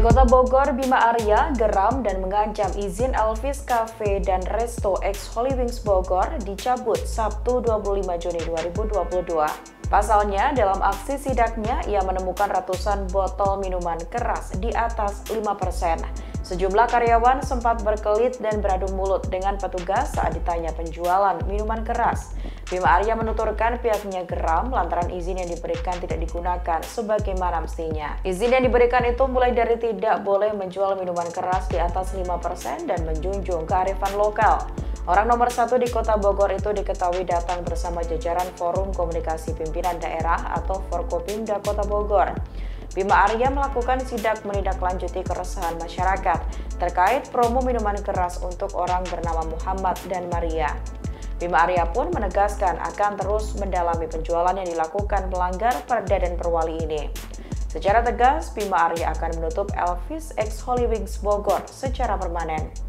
Kota Bogor, Bima Arya geram dan mengancam izin Elvis Cafe dan Resto X Holy Wings Bogor dicabut Sabtu 25 Juni 2022. Pasalnya, dalam aksi sidaknya, ia menemukan ratusan botol minuman keras di atas 5%. Sejumlah karyawan sempat berkelit dan beradu mulut dengan petugas saat ditanya penjualan minuman keras. Bima Arya menuturkan pihaknya geram lantaran izin yang diberikan tidak digunakan sebagaimana mestinya. Izin yang diberikan itu mulai dari tidak boleh menjual minuman keras di atas 5% dan menjunjung kearifan lokal. Orang nomor satu di Kota Bogor itu diketahui datang bersama jajaran Forum Komunikasi Pimpinan Daerah atau Forkopimda Kota Bogor. Bima Arya melakukan sidak menindaklanjuti keresahan masyarakat terkait promo minuman keras untuk orang bernama Muhammad dan Maria. Bima Arya pun menegaskan akan terus mendalami penjualan yang dilakukan melanggar Perda dan Perwali ini. Secara tegas, Bima Arya akan menutup Elvis X Holy Wings Bogor secara permanen.